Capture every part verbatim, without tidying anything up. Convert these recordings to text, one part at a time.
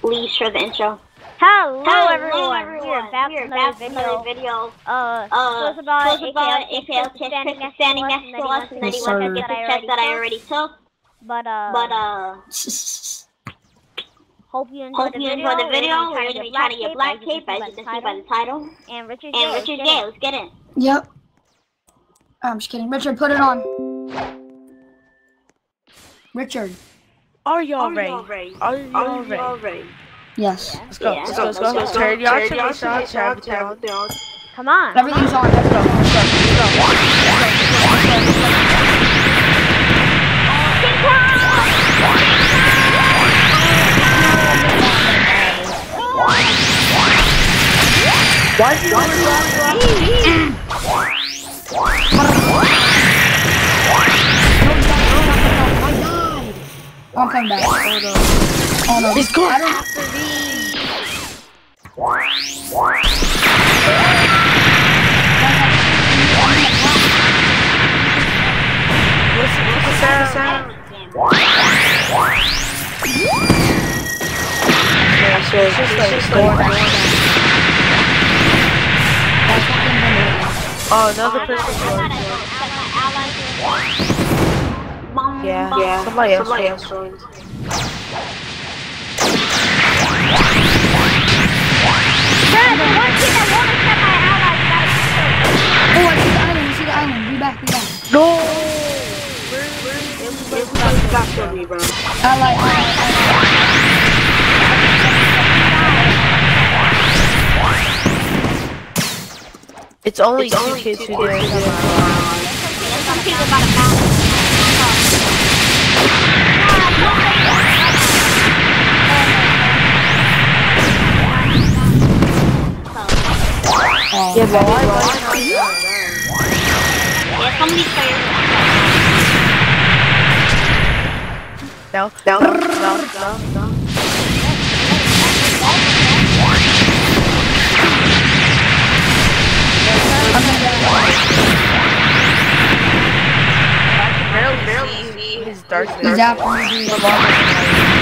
Please share the intro. Hello, Hello everyone. everyone. We're back We're with back another with another video. video. Uh, Uh, so it's about so it's about A A K K L L Chris standing next standing to us, next and to then us, he and went then to he the went to test the that I test already that I took. already took. But uh, But uh, hope you enjoyed hope the you video. enjoyed the video. We're We're gonna gonna be be trying to get Black as Cape, you as can you see can by see the by the title. title. And Richard's And J. Let's Richard get J, it. let's get in. Yep. I'm just kidding. Richard, put it on. Richard. Are y'all ready? ready? Are y'all ready? ready? Yes. Yeah. Let's go. Yeah. Let's go. Let's go. Let's go. Turn y'all Turn to y'all me, to Sean. me, Turn Sean. everything on. Come on. Everything's on. Let's go. Let's go. Why is he going I'm coming back. Oh no. He's going I don't. after me. Listen to the sound. Yeah, so it's just like it's going down. Oh, another person joined. Yeah, yeah. Somebody else Somebody joined. else joined. Oh, I see the island. I see the island. Be back. Be back. No! Everybody back on me, bro. Ally. Ally. It's only It's two only kids two who do kids it. who do it. Some people about a mountain. Oh. Yeah, but why? Yeah, some of these players. No, no, no, no, no. I can barely see his darkness. He's after me. Dude.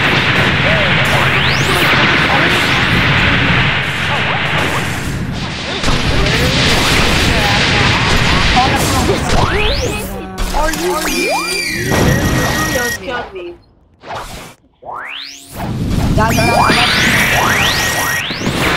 Are you? Are you? Killed me. Killed me. Guys, I got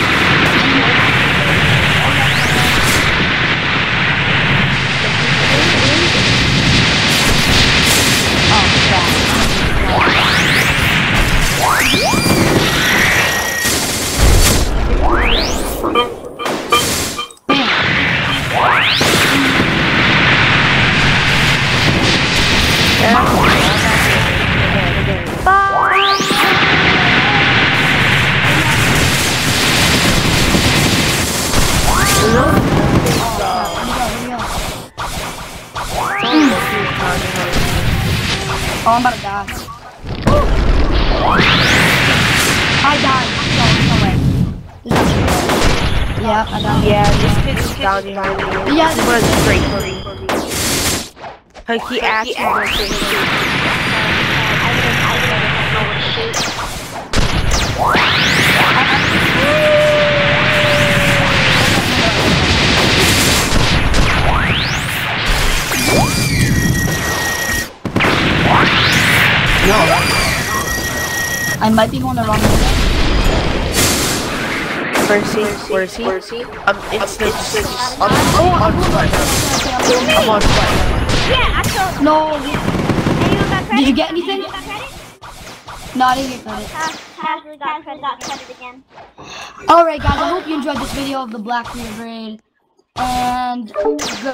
Oh, I'm about to die. I died. No, no way. This is shit. Yeah, I died. Yeah, this kid's down behind me. Yeah, He went straight for me. Like he actually went straight for me. No. I might be going the wrong way. Where is he? Where is he? Where is he? I'm instant. I'm Oh, on I'm spot now. I'm on spot now. Yeah, I told No. anyone got credit? Did you get anything? Anyone got credit? No, I didn't get credit. Casually got credit, got credit again. Alright guys, I hope you enjoyed this video of the Black Clear Grade. And go.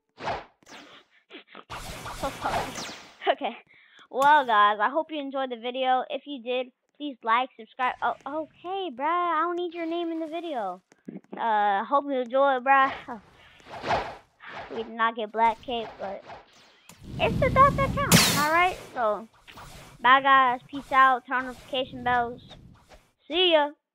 So sorry. Okay. Well, guys, I hope you enjoyed the video. If you did, please like, subscribe. Oh, okay, bruh. I don't need your name in the video. Uh, hope you enjoy it, bruh. Oh. We did not get Black Cape, but it's the thought that counts, alright? So, bye, guys. Peace out. Turn on notification bells. See ya.